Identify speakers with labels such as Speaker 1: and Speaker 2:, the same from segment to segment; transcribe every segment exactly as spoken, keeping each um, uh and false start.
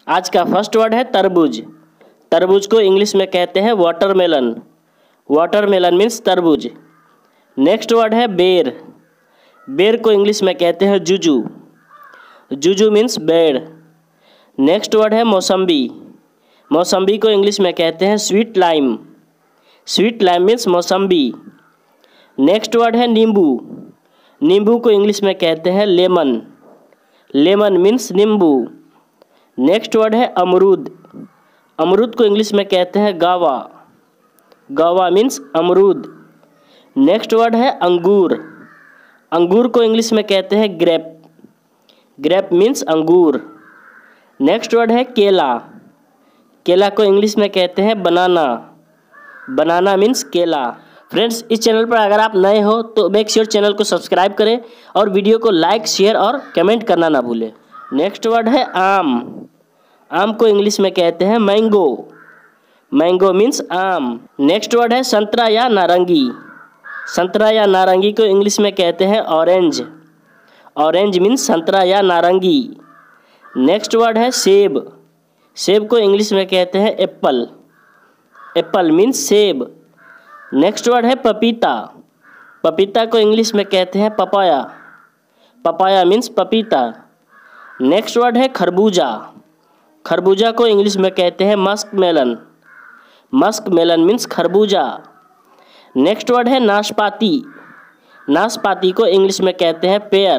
Speaker 1: आज का first word है तरबूज। तरबूज को इंग्लिश में कहते हैं वाटरमेलन। वाटरमेलन मीन्स तरबूज। नेक्स्ट वर्ड है बेर। बेर को इंग्लिश में कहते हैं जुजू। जुजू मीन्स बेर। नेक्स्ट वर्ड है मौसम्बी। मौसम्बी को इंग्लिश में कहते हैं sweet lime. Sweet lime means मौसम्बी। नेक्स्ट वर्ड है नींबू। नींबू को इंग्लिश में कहते हैं लेमन। लेमन मीन्स नींबू। नेक्स्ट वर्ड है अमरूद। अमरूद को इंग्लिश में कहते हैं गावा। गावा मीन्स अमरूद। नेक्स्ट वर्ड है अंगूर। अंगूर को इंग्लिश में कहते हैं ग्रेप। ग्रेप मीन्स अंगूर। नेक्स्ट वर्ड है केला। केला को इंग्लिश में कहते हैं बनाना। बनाना मीन्स केला। फ्रेंड्स, इस चैनल पर अगर आप नए हो तो मेक श्योर चैनल को सब्सक्राइब करें और वीडियो को लाइक शेयर और कमेंट करना ना भूलें। नेक्स्ट वर्ड है आम। आम को इंग्लिश में कहते हैं मैंगो। मैंगो मीन्स आम। नेक्स्ट वर्ड है संतरा या नारंगी। संतरा या नारंगी को इंग्लिश में कहते हैं ऑरेंज। ऑरेंज मीन्स संतरा या नारंगी। नेक्स्ट वर्ड है सेब। सेब को इंग्लिश में कहते हैं एप्पल। एप्पल मीन्स सेब। नेक्स्ट वर्ड है पपीता। पपीता को इंग्लिश में कहते हैं पपाया। पपाया मीन्स पपीता। नेक्स्ट वर्ड है खरबूजा। खरबूजा को इंग्लिश में कहते हैं musk melon. Musk melon means खरबूजा। नेक्स्ट वर्ड है नाशपाती। नाशपाती को इंग्लिश में कहते हैं पेयर।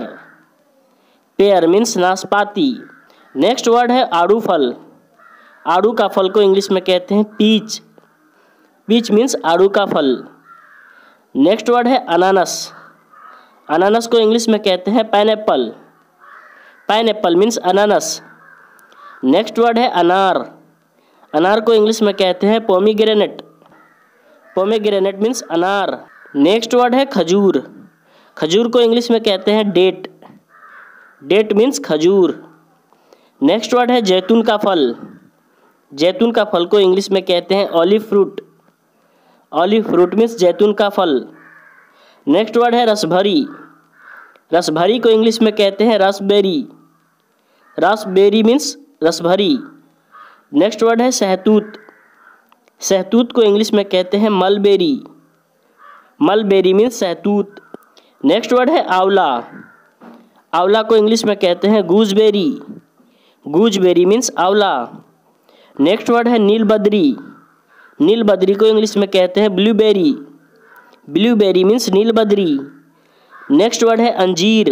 Speaker 1: पेयर मीन्स नाशपाती। नेक्स्ट वर्ड है आड़ू फल। आड़ू का फल को इंग्लिश में कहते हैं पीच। पीच मीन्स आड़ू का फल। नेक्स्ट वर्ड है अनानस। अनानस को इंग्लिश में कहते हैं पाइनएप्पल। पाइनएप्पल मीन्स अनानस। नेक्स्ट वर्ड है अनार। अनार को इंग्लिश में कहते हैं पोमीग्रेनेट। पोमीग्रेनेट मीन्स अनार। नेक्स्ट वर्ड है खजूर। खजूर को इंग्लिश में कहते हैं डेट। डेट मीन्स खजूर। नेक्स्ट वर्ड है जैतून का फल। जैतून का फल को इंग्लिश में कहते हैं olive fruit. Olive fruit means जैतून का फल। नेक्स्ट वर्ड है रसभरी। रसभरी को इंग्लिश में कहते हैं रसबेरी। रसबेरी मीन्स रसभरी। नेक्स्ट वर्ड है सहतूत। सहतूत को इंग्लिश में कहते हैं मलबेरी। मलबेरी मीन्स सहतूत। नेक्स्ट वर्ड है आंवला। आंवला को इंग्लिश में कहते हैं गूजबेरी। गूजबेरी मीन्स आंवला। नेक्स्ट वर्ड है नीलबद्री। नीलबद्री को इंग्लिश में कहते हैं ब्लूबेरी। ब्लूबेरी मीन्स नीलबद्री। नेक्स्ट वर्ड है अंजीर।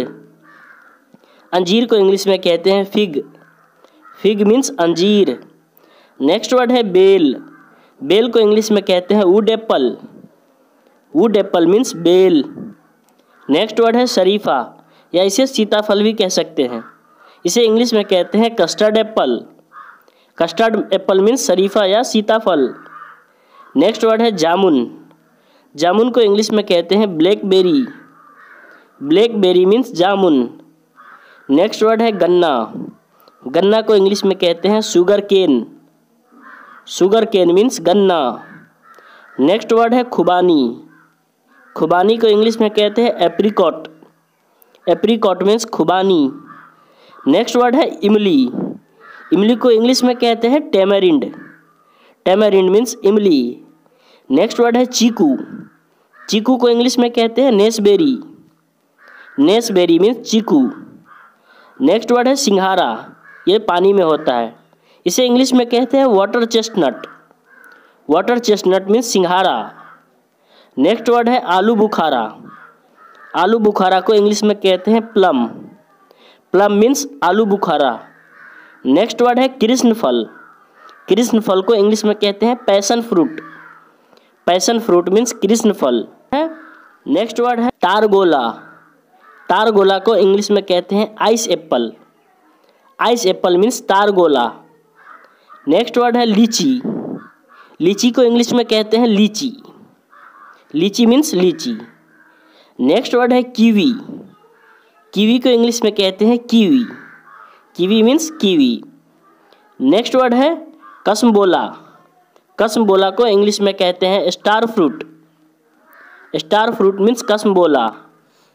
Speaker 1: अंजीर को इंग्लिश में कहते हैं फिग। फिग मीन्स अंजीर। नेक्स्ट वर्ड है बेल। बेल को इंग्लिश में कहते हैं wood apple. Wood apple means बेल। नेक्स्ट वर्ड है शरीफा, या इसे सीताफल भी कह सकते हैं। इसे इंग्लिश में कहते हैं custard apple. Custard apple means शरीफा या सीताफल। नेक्स्ट वर्ड है जामुन। जामुन को इंग्लिश में कहते हैं ब्लैकबेरी। ब्लैकबेरी मीन्स जामुन। नेक्स्ट वर्ड है गन्ना। गन्ना को इंग्लिश में कहते हैं sugar cane. Sugar cane means गन्ना। नेक्स्ट वर्ड है खुबानी। खुबानी को इंग्लिश में कहते हैं एप्रिकॉट। एप्रिकॉट मीन्स खुबानी। नेक्स्ट वर्ड है इमली। इमली को इंग्लिश में कहते हैं टेमरिंड। टेमरिंड मीन्स इमली। नेक्स्ट वर्ड है चीकू। चीकू को इंग्लिश में कहते हैं नेसबेरी। नेसबेरी मीन्स चीकू। नेक्स्ट वर्ड है सिंघारा। ये पानी में होता है, इसे इंग्लिश में कहते हैं water chestnut. Water chestnut means सिंघारा। नेक्स्ट वर्ड है आलू बुखारा। आलू बुखारा को इंग्लिश में कहते हैं प्लम। प्लम मीन्स आलू बुखारा। नेक्स्ट वर्ड है कृष्ण फल। कृष्ण फल को इंग्लिश में कहते हैं passion fruit. Passion fruit means कृष्ण फल है। नेक्स्ट वर्ड है तारगोला। तारगोला को इंग्लिश में कहते हैं ice apple. Ice apple means तारगोला। नेक्स्ट वर्ड है लीची। लीची को इंग्लिश में कहते हैं लीची। लीची मीन्स लीची। नेक्स्ट वर्ड है कीवी। कीवी को इंग्लिश में कहते हैं कीवी। कीवी मीन्स कीवी। नेक्स्ट वर्ड है कसमबोला। कसमबोला को इंग्लिश में कहते हैं star fruit. Star fruit means कसमबोला।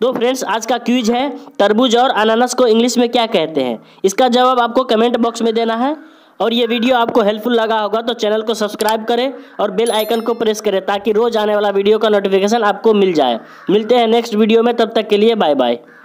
Speaker 1: तो फ्रेंड्स आज का क्विज है तरबूज और अनानास को इंग्लिश में क्या कहते हैं। इसका जवाब आपको कमेंट बॉक्स में देना है। और ये वीडियो आपको हेल्पफुल लगा होगा तो चैनल को सब्सक्राइब करें और बेल आइकन को प्रेस करें ताकि रोज आने वाला वीडियो का नोटिफिकेशन आपको मिल जाए। मिलते हैं नेक्स्ट वीडियो में, तब तक के लिए बाय बाय।